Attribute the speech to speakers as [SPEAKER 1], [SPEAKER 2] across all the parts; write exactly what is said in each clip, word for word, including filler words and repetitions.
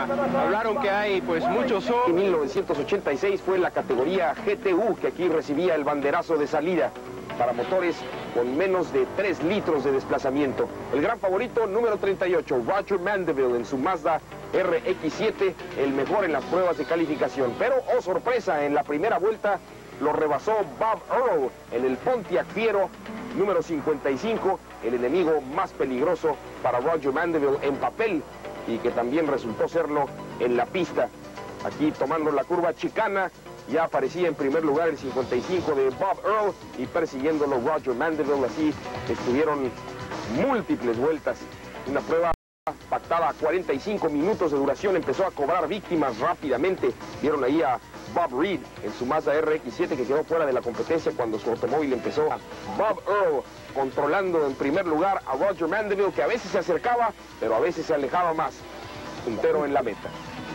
[SPEAKER 1] Hablaron que hay pues muchos sol.
[SPEAKER 2] En mil novecientos ochenta y seis fue la categoría G T U que aquí recibía el banderazo de salida para motores con menos de tres litros de desplazamiento. El gran favorito, número treinta y ocho, Roger Mandeville, en su Mazda R X siete, el mejor en las pruebas de calificación. Pero, oh sorpresa, en la primera vuelta lo rebasó Bob Earl en el Pontiac Fiero, número cincuenta y cinco, el enemigo más peligroso para Roger Mandeville en papel y que también resultó serlo en la pista. Aquí tomando la curva chicana, ya aparecía en primer lugar el cincuenta y cinco de Bob Earl y persiguiéndolo Roger Mandeville. Así estuvieron múltiples vueltas. Una prueba pactada a cuarenta y cinco minutos de duración, empezó a cobrar víctimas rápidamente. Vieron ahí a Bob Reed en su Mazda R X siete que quedó fuera de la competencia cuando su automóvil empezó. Bob Earl controlando en primer lugar a Roger Mandeville, que a veces se acercaba, pero a veces se alejaba más. Puntero en la meta.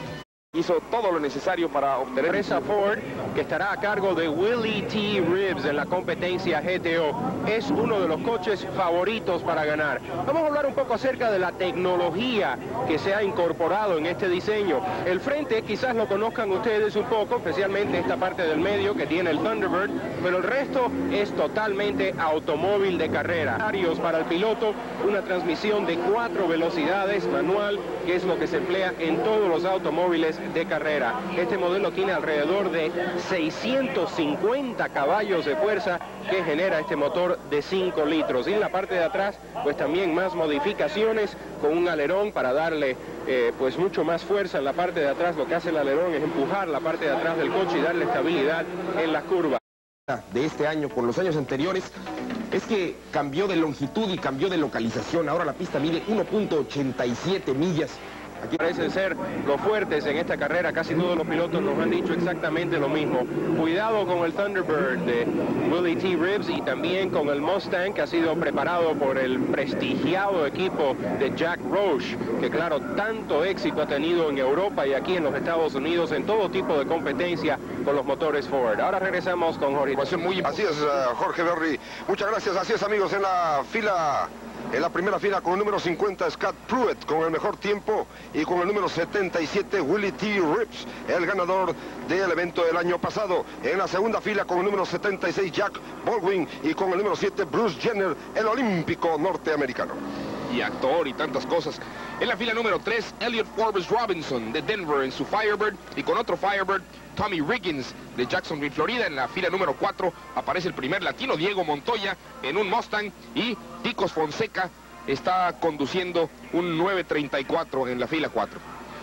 [SPEAKER 2] Hizo todo lo necesario para obtener...
[SPEAKER 1] Empresa Ford, que estará a cargo de Willie T. Ribbs en la competencia G T O. Es uno de los coches favoritos para ganar. Vamos a hablar un poco acerca de la tecnología que se ha incorporado en este diseño. El frente quizás lo conozcan ustedes un poco, especialmente esta parte del medio que tiene el Thunderbird, pero el resto es totalmente automóvil de carrera. Para el piloto, una transmisión de cuatro velocidades manual, que es lo que se emplea en todos los automóviles de carrera. Este modelo tiene alrededor de seiscientos cincuenta caballos de fuerza que genera este motor de cinco litros. Y en la parte de atrás, pues también más modificaciones con un alerón para darle eh, pues mucho más fuerza en la parte de atrás. Lo que hace el alerón es empujar la parte de atrás del coche y darle estabilidad en las curvas.
[SPEAKER 2] De este año con los años anteriores es que cambió de longitud y cambió de localización. Ahora la pista mide uno punto ochenta y siete millas.
[SPEAKER 1] Aquí parecen ser los fuertes en esta carrera. Casi todos los pilotos nos han dicho exactamente lo mismo. Cuidado con el Thunderbird de Willie T. Ribbs y también con el Mustang, que ha sido preparado por el prestigiado equipo de Jack Roush, que claro, tanto éxito ha tenido en Europa y aquí en los Estados Unidos en todo tipo de competencia con los motores Ford. Ahora regresamos con Jorge.
[SPEAKER 3] Muy... Así es, uh, Jorge Berry. Muchas gracias. Así es, amigos, en la fila... En la primera fila con el número cincuenta, Scott Pruitt con el mejor tiempo, y con el número setenta y siete, Willie T. Ribbs, el ganador del evento del año pasado. En la segunda fila con el número setenta y seis, Jack Baldwin, y con el número siete, Bruce Jenner, el olímpico norteamericano.
[SPEAKER 4] Y actor y tantas cosas. En la fila número tres, Elliot Forbes Robinson de Denver en su Firebird, y con otro Firebird, Tommy Riggins de Jacksonville, Florida. En la fila número cuatro aparece el primer latino, Diego Montoya, en un Mustang, y Ticos Fonseca está conduciendo un nueve treinta y cuatro en la fila cuatro.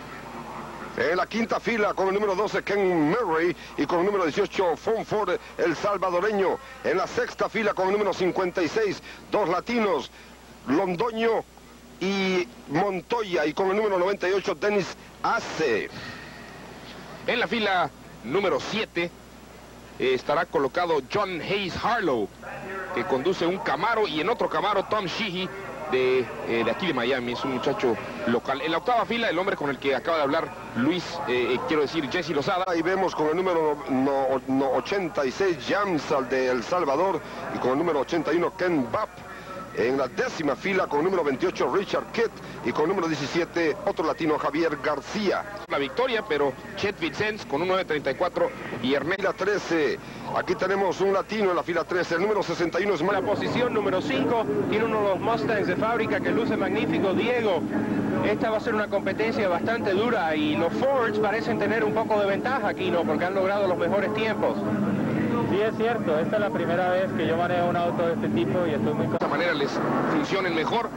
[SPEAKER 3] En la quinta fila con el número doce, Ken Murray, y con el número dieciocho, Fon Ford, el salvadoreño. En la sexta fila con el número cincuenta y seis, dos latinos, Londoño y Montoya, y con el número noventa y ocho, Dennis Ace.
[SPEAKER 4] En la fila número siete eh, estará colocado John Hayes Harlow, que conduce un Camaro, y en otro Camaro Tom Sheehy de, eh, de aquí de Miami, es un muchacho local. En la octava fila, el hombre con el que acaba de hablar Luis, eh, eh, quiero decir Jesse Lozada.
[SPEAKER 3] Ahí vemos con el número no, no, ochenta y seis, Jamsal de El Salvador, y con el número ochenta y uno, Ken Bapp. En la décima fila con el número veintiocho, Richard Kitt, y con el número diecisiete, otro latino, Javier García.
[SPEAKER 4] La victoria, pero Chet Vicens con un nueve treinta y cuatro y Ernesto.
[SPEAKER 3] Fila trece, aquí tenemos un latino en la fila trece, el número sesenta y uno es...
[SPEAKER 1] La posición número cinco tiene uno de los Mustangs de fábrica que luce magnífico, Diego. Esta va a ser una competencia bastante dura y los Fords parecen tener un poco de ventaja aquí, ¿no? Porque han logrado los mejores tiempos.
[SPEAKER 5] Sí, es cierto, esta es la primera vez que yo manejo un auto de este tipo y estoy muy...
[SPEAKER 4] De esta manera les funcionen mejor,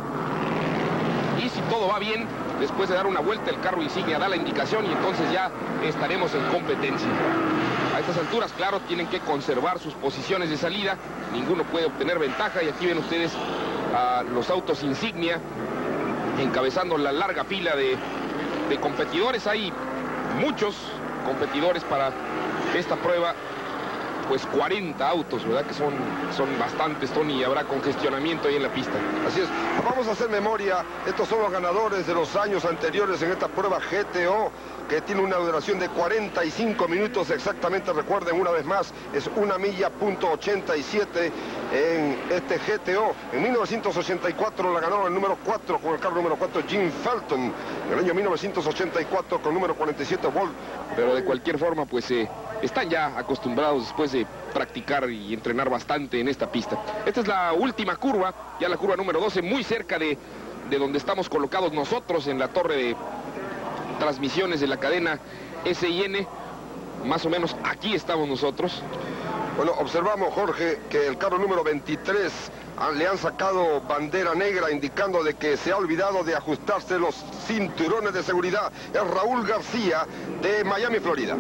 [SPEAKER 4] y si todo va bien, después de dar una vuelta el carro insignia da la indicación y entonces ya estaremos en competencia. A estas alturas, claro, tienen que conservar sus posiciones de salida, ninguno puede obtener ventaja, y aquí ven ustedes a los autos insignia encabezando la larga fila de, de competidores. Hay muchos competidores para esta prueba. Pues cuarenta autos, ¿verdad? Que son, son bastantes, Tony, y habrá congestionamiento ahí en la pista.
[SPEAKER 3] Así es. Vamos a hacer memoria. Estos son los ganadores de los años anteriores en esta prueba G T O, que tiene una duración de cuarenta y cinco minutos exactamente. Recuerden una vez más, es una milla punto ochenta y siete. en este G T O. En mil novecientos ochenta y cuatro la ganó el número cuatro con el carro número cuatro Jim Felton. En el año mil novecientos ochenta y cuatro con el número cuarenta y siete Walt.
[SPEAKER 4] Pero de cualquier forma, pues eh, están ya acostumbrados después de practicar y entrenar bastante en esta pista. Esta es la última curva, ya la curva número doce, muy cerca de, de donde estamos colocados nosotros en la torre de transmisiones de la cadena S I N. Más o menos aquí estamos nosotros.
[SPEAKER 3] Bueno, observamos, Jorge, que el carro número veintitrés le han sacado bandera negra indicando de que se ha olvidado de ajustarse los cinturones de seguridad. Es Raúl García de Miami, Florida.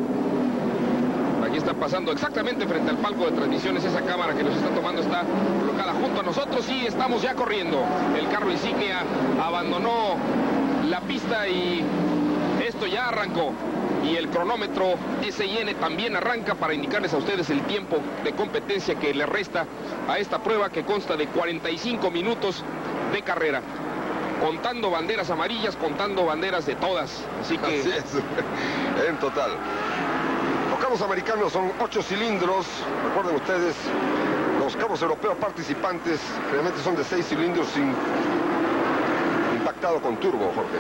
[SPEAKER 4] Aquí está pasando exactamente frente al palco de transmisiones. Esa cámara que nos está tomando está colocada junto a nosotros y estamos ya corriendo. El carro insignia abandonó la pista y esto ya arrancó. Y el cronómetro S I N también arranca para indicarles a ustedes el tiempo de competencia que le resta a esta prueba, que consta de cuarenta y cinco minutos de carrera. Contando banderas amarillas, contando banderas de todas. Así que...
[SPEAKER 3] Así es, en total. Los carros americanos son ocho cilindros. Recuerden ustedes, los carros europeos participantes realmente son de seis cilindros sin impactado con turbo, Jorge.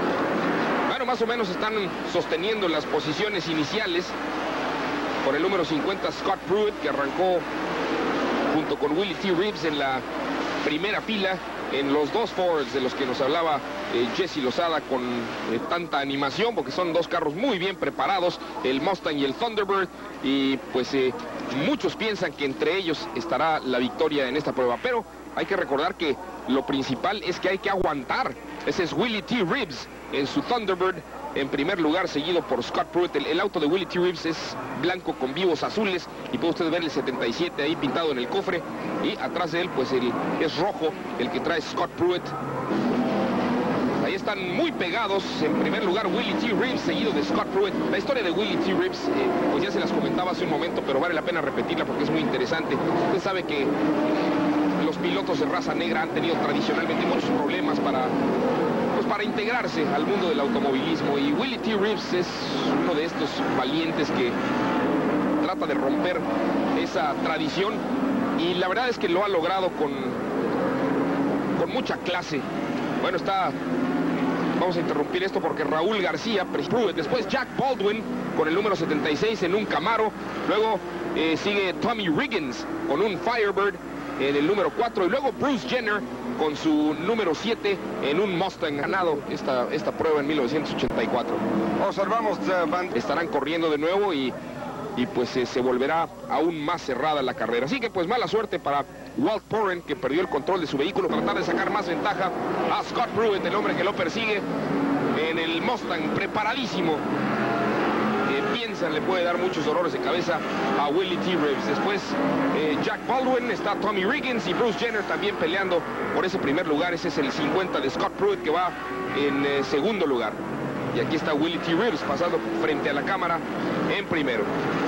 [SPEAKER 4] Bueno, más o menos están sosteniendo las posiciones iniciales por el número cincuenta Scott Pruitt, que arrancó junto con Willie T. Reeves en la primera fila, en los dos Fords de los que nos hablaba eh, Jesse Lozada con eh, tanta animación, porque son dos carros muy bien preparados, el Mustang y el Thunderbird, y pues eh, muchos piensan que entre ellos estará la victoria en esta prueba, pero hay que recordar que lo principal es que hay que aguantar. Ese es Willie T. Reeves en su Thunderbird en primer lugar, seguido por Scott Pruitt. El, el auto de Willie T. Reeves es blanco con vivos azules y puede usted ver el setenta y siete ahí pintado en el cofre, y atrás de él pues el, es rojo el que trae Scott Pruitt. Ahí están muy pegados. En primer lugar Willie T. Reeves, seguido de Scott Pruitt. La historia de Willie T. Reeves eh, pues ya se las comentaba hace un momento, pero vale la pena repetirla porque es muy interesante. Usted sabe que los pilotos de raza negra han tenido tradicionalmente muchos problemas para, pues, para integrarse al mundo del automovilismo, y Willie T. Reeves es uno de estos valientes que trata de romper esa tradición, y la verdad es que lo ha logrado con, con mucha clase. Bueno, está... Vamos a interrumpir esto porque Raúl García, Pruitt, después Jack Baldwin con el número setenta y seis en un Camaro, luego eh, sigue Tommy Riggins con un Firebird en el número cuatro, y luego Bruce Jenner con su número siete en un Mustang. Ganado esta, esta prueba en mil novecientos ochenta y cuatro.
[SPEAKER 3] Observamos, uh,
[SPEAKER 4] estarán corriendo de nuevo y, y pues eh, se volverá aún más cerrada la carrera. Así que pues mala suerte para Walt Purren, que perdió el control de su vehículo, tratar de sacar más ventaja a Scott Pruitt, el hombre que lo persigue en el Mustang, preparadísimo. Piensan le puede dar muchos dolores de cabeza a Willie T. Reeves. Después eh, Jack Baldwin, está Tommy Riggins y Bruce Jenner también peleando por ese primer lugar. Ese es el cincuenta de Scott Pruitt, que va en eh, segundo lugar. Y aquí está Willie T. Reeves pasando frente a la cámara en primero.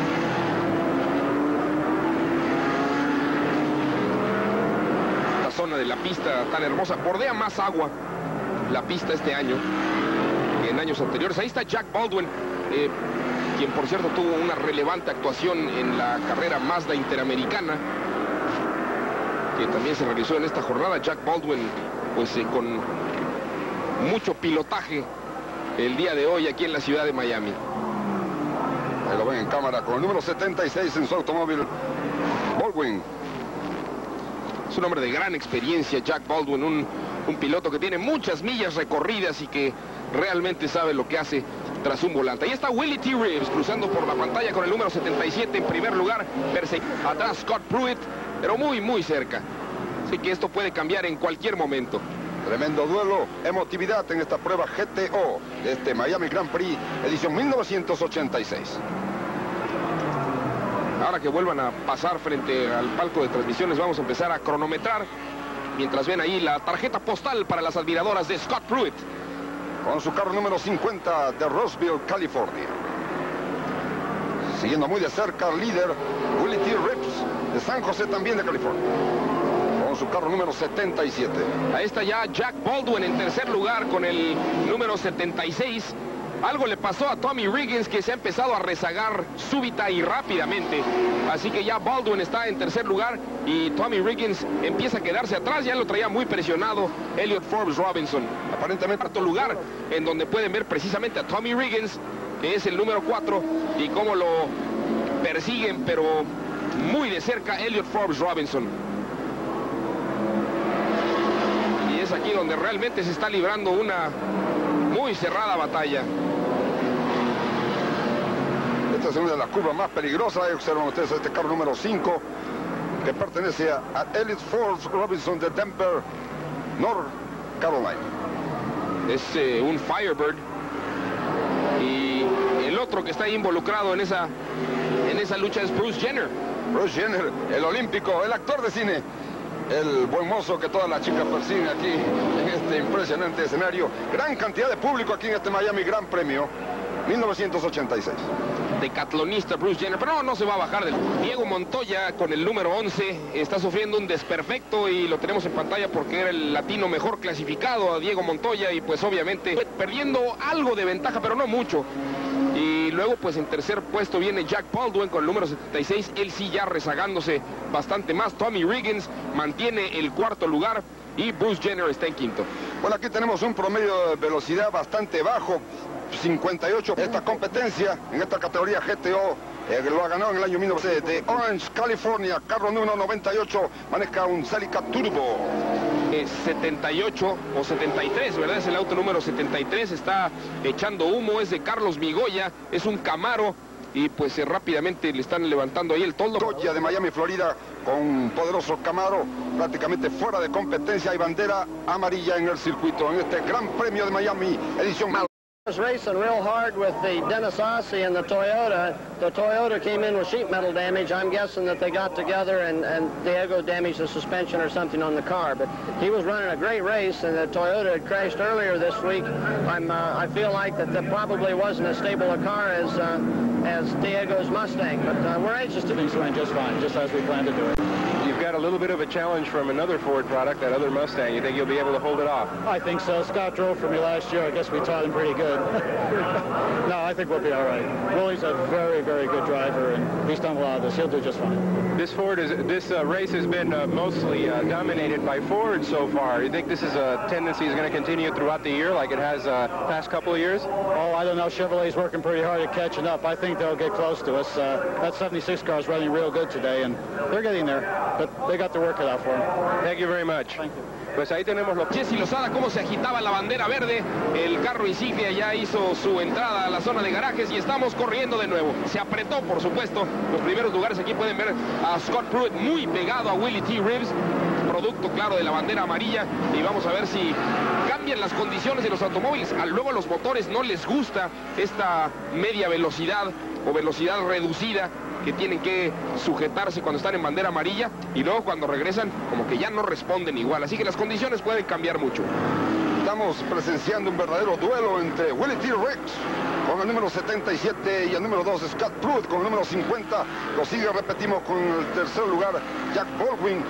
[SPEAKER 4] La zona de la pista tan hermosa, bordea más agua la pista este año que en años anteriores. Ahí está Jack Baldwin, eh, quien por cierto tuvo una relevante actuación en la carrera Mazda Interamericana, que también se realizó en esta jornada. Jack Baldwin, pues eh, con mucho pilotaje el día de hoy aquí en la ciudad de Miami.
[SPEAKER 3] Ahí lo ven en cámara con el número setenta y seis en su automóvil, Baldwin.
[SPEAKER 4] Es un hombre de gran experiencia, Jack Baldwin, un, un piloto que tiene muchas millas recorridas y que realmente sabe lo que hace tras un volante. Ahí está Willie T. Reeves cruzando por la pantalla con el número setenta y siete en primer lugar, atrás Scott Pruitt, pero muy muy cerca. Así que esto puede cambiar en cualquier momento.
[SPEAKER 3] Tremendo duelo, emotividad en esta prueba G T O de este Miami Grand Prix edición mil novecientos ochenta y seis.
[SPEAKER 4] Ahora que vuelvan a pasar frente al palco de transmisiones, vamos a empezar a cronometrar, mientras ven ahí la tarjeta postal para las admiradoras de Scott Pruitt,
[SPEAKER 3] con su carro número cincuenta de Roseville, California. Siguiendo muy de cerca al líder Willie T. Reeves de San José, también de California, con su carro número setenta y siete.
[SPEAKER 4] Ahí está ya Jack Baldwin en tercer lugar con el número setenta y seis. Algo le pasó a Tommy Riggins, que se ha empezado a rezagar súbita y rápidamente. Así que ya Baldwin está en tercer lugar y Tommy Riggins empieza a quedarse atrás. Ya lo traía muy presionado Elliot Forbes Robinson. Aparentemente cuarto lugar, en donde pueden ver precisamente a Tommy Riggins, que es el número cuatro, y cómo lo persiguen, pero muy de cerca, Elliot Forbes Robinson. Y es aquí donde realmente se está librando una muy cerrada batalla.
[SPEAKER 3] Esta es una de las curvas más peligrosas. Observan ustedes este carro número cinco, que pertenece a, a Elliot Forbes Robinson de Denver, North Carolina.
[SPEAKER 4] Es eh, un Firebird. Y el otro que está ahí involucrado en esa, en esa lucha es Bruce Jenner.
[SPEAKER 3] Bruce Jenner, el olímpico, el actor de cine, el buen mozo que todas las chicas persiguen aquí en este impresionante escenario. Gran cantidad de público aquí en este Miami Gran Premio mil novecientos ochenta y seis.
[SPEAKER 4] Decatlonista Bruce Jenner, pero no, no se va a bajar del... Diego Montoya con el número once está sufriendo un desperfecto y lo tenemos en pantalla porque era el latino mejor clasificado, a Diego Montoya, y pues obviamente perdiendo algo de ventaja, pero no mucho. Y luego pues en tercer puesto viene Jack Baldwin con el número setenta y seis, él sí ya rezagándose bastante más. Tommy Riggins mantiene el cuarto lugar y Bruce Jenner está en quinto.
[SPEAKER 3] Bueno, aquí tenemos un promedio de velocidad bastante bajo, cincuenta y ocho. Esta competencia en esta categoría G T O eh, lo ha ganado en el año mil novecientos de Orange, California. Carro número noventa y ocho, maneja un Celica Turbo.
[SPEAKER 4] Eh, setenta y ocho o setenta y tres, ¿verdad? Es el auto número setenta y tres, está echando humo, es de Carlos Migoya, es un Camaro. Y pues eh, rápidamente le están levantando ahí el toldo.
[SPEAKER 3] Dodge de Miami, Florida, con un poderoso Camaro, prácticamente fuera de competencia. Hay bandera amarilla en el circuito en este Gran Premio de Miami, edición mal.
[SPEAKER 6] Was racing real hard with the Dennis Ossie and the Toyota. The Toyota came in with sheet metal damage. I'm guessing that they got together and, and Diego damaged the suspension or something on the car. But he was running a great race, and the Toyota had crashed earlier this week. I'm, uh, I feel like that that probably wasn't as stable a car as uh, as Diego's Mustang. But uh, we're anxious to...
[SPEAKER 5] Things went just fine, just as we planned to do it.
[SPEAKER 1] You've got a little bit of a challenge from another Ford product, that other Mustang. You think you'll be able to hold it off?
[SPEAKER 5] I think so. Scott drove for me last year. I guess we taught him pretty good. No, I think we'll be all right. Willie's a very, very good driver, and he's done a lot of this. He'll do just fine.
[SPEAKER 1] This Ford is this uh, race has been uh, mostly uh, dominated by Ford so far. You think this is a tendency is going to continue throughout the year, like it has uh, past couple of years?
[SPEAKER 5] Oh, I don't know. Chevrolet's working pretty hard at catching up. I think they'll get close to us. Uh, that seventy-six car is running real good today, and they're getting there. But they got to work it out for them.
[SPEAKER 1] Thank you very much.
[SPEAKER 5] Thank you.
[SPEAKER 1] Pues ahí tenemos los...
[SPEAKER 4] Jesse Lozada, cómo se agitaba la bandera verde. El carro insignia ya hizo su entrada a la zona de garajes y estamos corriendo de nuevo. Se apretó, por supuesto, los primeros lugares. Aquí pueden ver a Scott Pruitt muy pegado a Willie T. Ribbs, producto claro de la bandera amarilla. Y vamos a ver si cambian las condiciones de los automóviles. A luego a los motores no les gusta esta media velocidad o velocidad reducida que tienen que sujetarse cuando están en bandera amarilla, y luego cuando regresan como que ya no responden igual, así que las condiciones pueden cambiar mucho.
[SPEAKER 3] Estamos presenciando un verdadero duelo entre Willie T. Ribbs con el número setenta y siete y el número dos Scott Pruitt con el número cincuenta. Lo sigue, repetimos, con el tercer lugar Jack Baldwin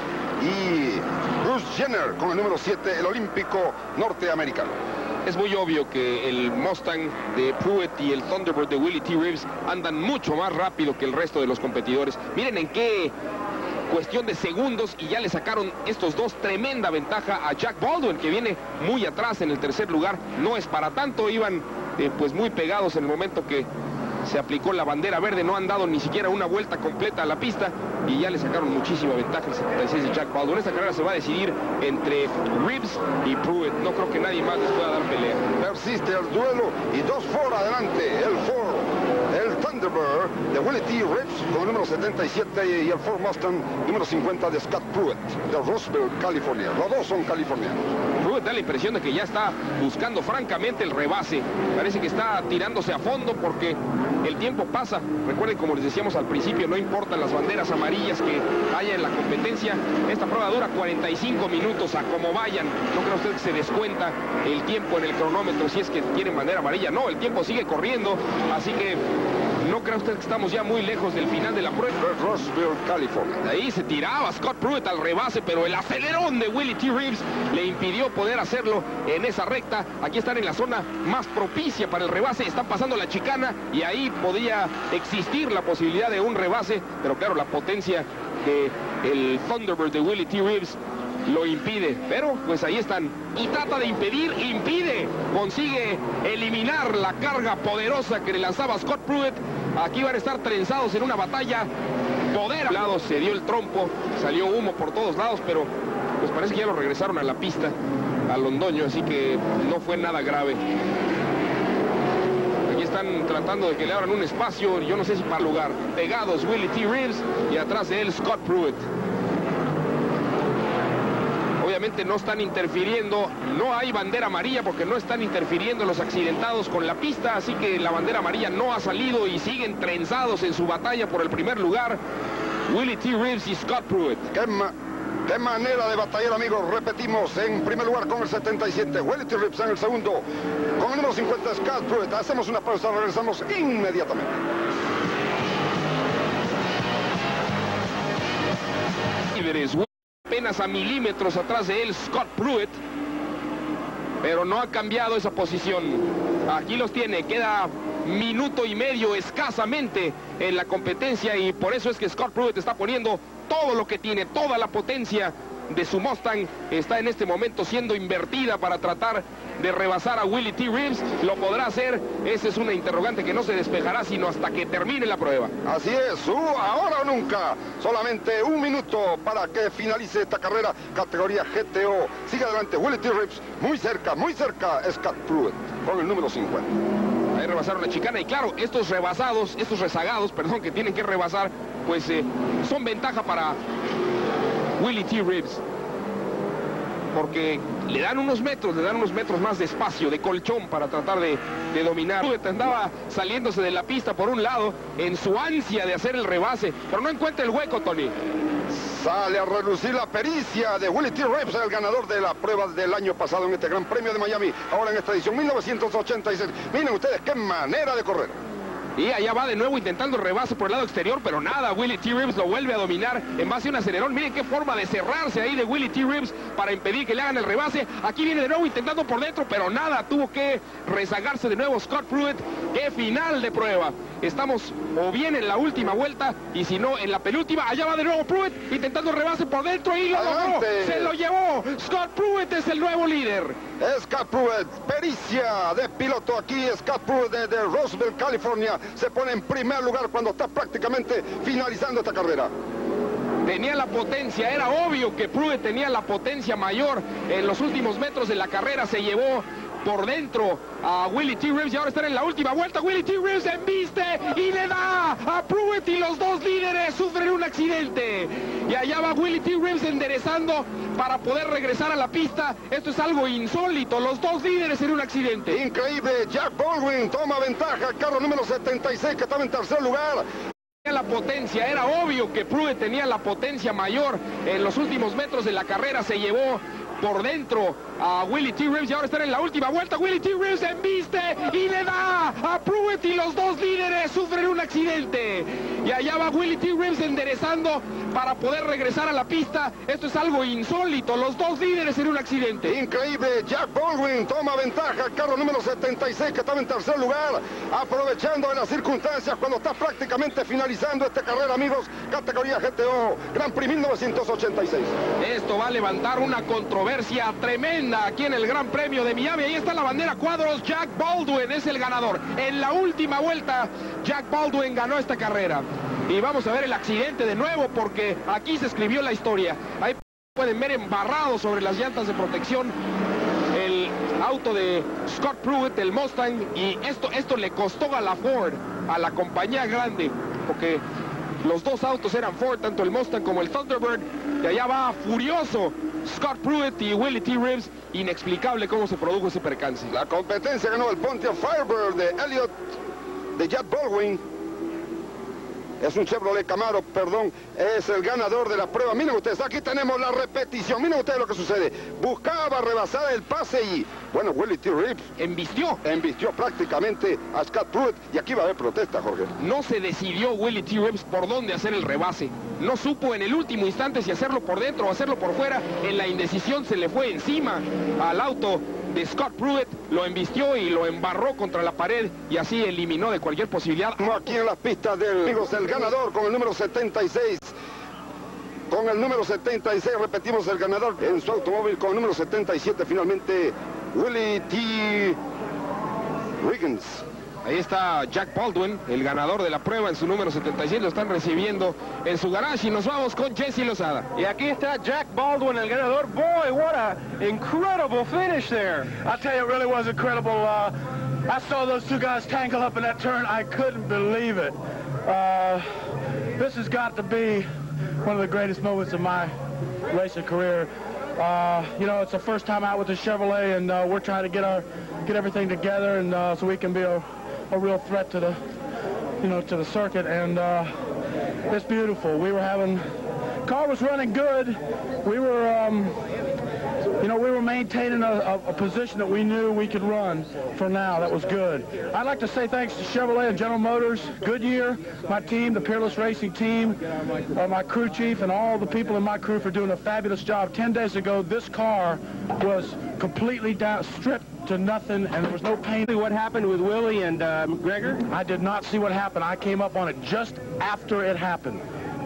[SPEAKER 3] y Bruce Jenner con el número siete, el olímpico norteamericano.
[SPEAKER 4] Es muy obvio que el Mustang de Pruitt y el Thunderbird de Willie T. Ribbs andan mucho más rápido que el resto de los competidores. Miren en qué cuestión de segundos y ya le sacaron estos dos tremenda ventaja a Jack Baldwin, que viene muy atrás en el tercer lugar. No es para tanto, iban eh, pues muy pegados en el momento que se aplicó la bandera verde, no han dado ni siquiera una vuelta completa a la pista y ya le sacaron muchísima ventaja el setenta y seis de Jack Baldwin. Esta carrera se va a decidir entre Ribbs y Pruitt. No creo que nadie más les pueda dar pelea.
[SPEAKER 3] Persiste el duelo y dos Ford adelante. El Ford, el Thunderbird de Willie T. Ribbs con el número setenta y siete y el Ford Mustang número cincuenta de Scott Pruitt de Roseville, California. Los dos son californianos.
[SPEAKER 4] Pruitt da la impresión de que ya está buscando francamente el rebase. Parece que está tirándose a fondo porque el tiempo pasa. Recuerden, como les decíamos al principio, no importan las banderas amarillas que haya en la competencia. Esta prueba dura cuarenta y cinco minutos a como vayan. No cree usted que se descuenta el tiempo en el cronómetro si es que tienen bandera amarilla. No, el tiempo sigue corriendo, así que ¿No cree usted que estamos ya muy lejos del final de la prueba?
[SPEAKER 3] Roseville, California.
[SPEAKER 4] Ahí se tiraba Scott Pruitt al rebase, pero el acelerón de Willie T. Reeves le impidió poder hacerlo en esa recta. Aquí están en la zona más propicia para el rebase, están pasando la chicana y ahí podía existir la posibilidad de un rebase, pero claro, la potencia del Thunderbird de Willie T. Reeves lo impide, pero pues ahí están. Y trata de impedir, impide, consigue eliminar la carga poderosa que le lanzaba Scott Pruitt. Aquí van a estar trenzados en una batalla. Poder a lados, se dio el trompo, salió humo por todos lados, pero pues parece que ya lo regresaron a la pista, a Londoño, así que no fue nada grave. Aquí están tratando de que le abran un espacio, yo no sé si para lugar. Pegados Willie T. Reeves y atrás de él Scott Pruitt. Obviamente no están interfiriendo, no hay bandera amarilla porque no están interfiriendo los accidentados con la pista, así que la bandera amarilla no ha salido y siguen trenzados en su batalla por el primer lugar, Willie T. Reeves y Scott Pruitt.
[SPEAKER 3] ¿Qué, ma qué manera de batallar, amigos? Repetimos, en primer lugar con el setenta y siete, Willie T. Reeves en el segundo, con el número cincuenta, Scott Pruitt. Hacemos una pausa, regresamos inmediatamente.
[SPEAKER 4] Apenas a milímetros atrás de él Scott Pruitt, pero no ha cambiado esa posición. Aquí los tiene, queda minuto y medio escasamente en la competencia y por eso es que Scott Pruitt está poniendo todo lo que tiene, toda la potencia de su Mustang está en este momento siendo invertida para tratar de rebasar a Willie T. Reeves. ¿Lo podrá hacer? Esa es una interrogante que no se despejará sino hasta que termine la prueba.
[SPEAKER 3] Así es, uh, ahora o nunca. Solamente un minuto para que finalice esta carrera, categoría G T O. Sigue adelante Willie T. Reeves, muy cerca, muy cerca Scott Pruitt con el número cincuenta.
[SPEAKER 4] Ahí rebasaron la chicana y claro, estos rebasados, estos rezagados, perdón, que tienen que rebasar, pues eh, son ventaja para Willie T. Reeves, porque le dan unos metros, le dan unos metros más de espacio, de colchón para tratar de, de dominar. Andaba saliéndose de la pista por un lado en su ansia de hacer el rebase, pero no encuentra el hueco, Tony.
[SPEAKER 3] Sale a relucir la pericia de Willie T. Reeves, el ganador de la prueba del año pasado en este Gran Premio de Miami, ahora en esta edición mil novecientos ochenta y seis. Miren ustedes qué manera de correr.
[SPEAKER 4] Y allá va de nuevo intentando el rebase por el lado exterior, pero nada, Willie T. Reeves lo vuelve a dominar en base a un acelerón. Miren qué forma de cerrarse ahí de Willie T. Reeves para impedir que le hagan el rebase. Aquí viene de nuevo intentando por dentro, pero nada, tuvo que rezagarse de nuevo Scott Pruitt. ¡Qué final de prueba! Estamos o bien en la última vuelta y si no en la penúltima. Allá va de nuevo Pruitt intentando el rebase por dentro y lo logró. ¡Se lo llevó! Scott Pruitt es el nuevo líder.
[SPEAKER 3] Scott Pruitt, pericia de piloto aquí. Scott Pruitt de, de Roseville, California, se pone en primer lugar cuando está prácticamente finalizando esta carrera.
[SPEAKER 4] Tenía la potencia, era obvio que Pruitt tenía la potencia mayor. En los últimos metros de la carrera se llevó por dentro a Willie T. Reeves y ahora están en la última vuelta. Willie T. Reeves embiste y le da a Pruitt y los dos líderes sufren un accidente. Y allá va Willie T. Reeves enderezando para poder regresar a la pista. Esto es algo insólito, los dos líderes en un accidente.
[SPEAKER 3] Increíble, Jack Baldwin toma ventaja, carro número setenta y seis que estaba en tercer lugar.
[SPEAKER 4] La potencia, era obvio que Pruitt tenía la potencia mayor. En los últimos metros de la carrera se llevó por dentro a Willie T. Reeves y ahora están en la última vuelta. Willie T. Reeves embiste y le da a Pruitt y los dos líderes sufren un accidente. Y allá va Willie T. Reeves enderezando para poder regresar a la pista. Esto es algo insólito, los dos líderes en un accidente.
[SPEAKER 3] Increíble, Jack Baldwin toma ventaja, carro número setenta y seis que estaba en tercer lugar, aprovechando de las circunstancias cuando está prácticamente finalizando esta carrera, amigos, categoría G T O, Gran Prix mil novecientos ochenta y seis.
[SPEAKER 4] Esto va a levantar una controversia tremenda aquí en el Gran Premio de Miami. Ahí está la bandera cuadros, Jack Baldwin es el ganador. En la última vuelta, Jack Baldwin ganó esta carrera. Y vamos a ver el accidente de nuevo porque aquí se escribió la historia. Ahí pueden ver embarrado sobre las llantas de protección el auto de Scott Pruitt, el Mustang, y esto, esto le costó a la Ford, a la compañía grande, porque los dos autos eran Ford, tanto el Mustang como el Thunderbird, y allá va furioso Scott Pruitt y Willie T. Reeves. Inexplicable cómo se produjo ese percance.
[SPEAKER 3] La competencia ganó el Pontiac Firebird de Elliott, de Jack Baldwin. Es un Chevrolet Camaro, perdón, es el ganador de la prueba. Miren ustedes, aquí tenemos la repetición. Miren ustedes lo que sucede. Buscaba rebasar el pase y, bueno, Willie T. Ribbs
[SPEAKER 4] Embistió.
[SPEAKER 3] embistió prácticamente a Scott Pruitt. Y aquí va a haber protesta, Jorge.
[SPEAKER 4] No se decidió Willie T. Ribbs por dónde hacer el rebase. No supo en el último instante si hacerlo por dentro o hacerlo por fuera. En la indecisión se le fue encima al auto de Scott Pruitt, lo embistió y lo embarró contra la pared y así eliminó de cualquier posibilidad.
[SPEAKER 3] Aquí en las pistas del amigos, el ganador con el número setenta y seis. Con el número setenta y seis repetimos el ganador en su automóvil con el número setenta y siete finalmente Willie T. Riggins.
[SPEAKER 4] Ahí está Jack Baldwin, el ganador de la prueba en su número setenta y siete, lo están recibiendo en su garage y nos vamos con Jesse Lozada.
[SPEAKER 1] Y aquí está Jack Baldwin, el ganador. Boy, what a incredible finish there.
[SPEAKER 5] I tell you, it really was incredible. Uh, I saw those two guys tangle up in that turn. I couldn't believe it. Uh, this has got to be one of the greatest moments of my racing career. Uh, you know, it's the first time out with the Chevrolet, and uh, we're trying to get our get everything together, and uh, so we can be a, a real threat to the, you know, to the circuit. And uh, it's beautiful. We were having, car was running good. We were, um, you know, we were maintaining a, a, a position that we knew we could run for now. That was good. I'd like to say thanks to Chevrolet and General Motors, Goodyear, my team, the Peerless Racing team, uh, my crew chief, and all the people in my crew for doing a fabulous job. Ten days ago, this car was completely down, stripped to nothing, and there was no paint.
[SPEAKER 1] What happened with Willie and uh, McGregor?
[SPEAKER 5] I did not see what happened. I came up on it just after it happened.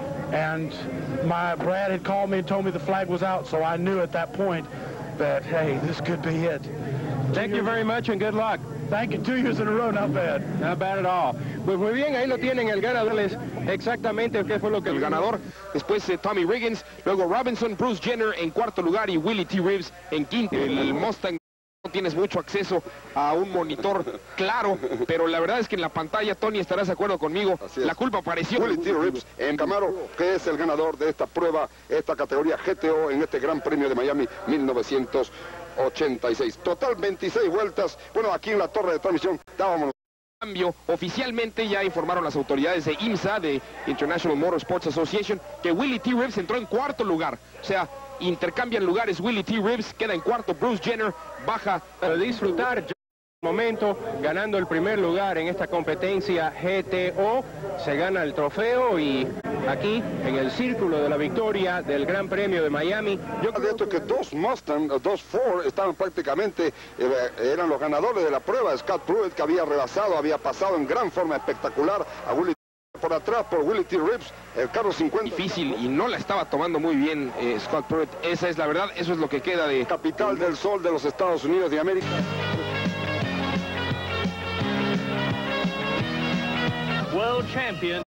[SPEAKER 5] And my Brad had called me and told me the flag was out, so I knew at that point that, hey, this could be it.
[SPEAKER 1] Thank you very much and good luck.
[SPEAKER 5] Thank you. Two years in a row, not bad.
[SPEAKER 1] Not bad at all. Pues muy bien, ahí lo tienen el ganador. Exactamente qué fue lo que
[SPEAKER 4] El ganador, después eh, Tommy Riggins, luego Robinson, Bruce Jenner en cuarto lugar y Willie T. Ribbs en quinto. El Mustang. No tienes mucho acceso a un monitor claro, pero la verdad es que en la pantalla, Tony, estarás de acuerdo conmigo, la culpa apareció.
[SPEAKER 3] Willie T. Ribbs en Camaro, que es el ganador de esta prueba, esta categoría G T O en este Gran Premio de Miami mil novecientos ochenta y seis. Total veintiséis vueltas. Bueno, aquí en la torre de transmisión dábamos
[SPEAKER 4] Cambio, oficialmente ya informaron las autoridades de IMSA, de International Motorsports Association, que Willie T. Ribbs entró en cuarto lugar. O sea, intercambian lugares. Willie T. Ribbs queda en cuarto, Bruce Jenner baja.
[SPEAKER 1] Para disfrutar momento ganando el primer lugar en esta competencia G T O, se gana el trofeo y aquí en el círculo de la victoria del Gran Premio de Miami.
[SPEAKER 3] Yo creo de esto que dos Mustang, dos Ford estaban prácticamente, eh, eran los ganadores de la prueba. Scott Pruitt, que había rebasado, había pasado en gran forma espectacular a Willie por atrás por Willie T. Ribbs, el carro cincuenta.
[SPEAKER 4] Difícil y no la estaba tomando muy bien eh, Scott Pruitt. Esa es la verdad, eso es lo que queda de
[SPEAKER 3] capital del sol de los Estados Unidos de América.
[SPEAKER 7] World champion.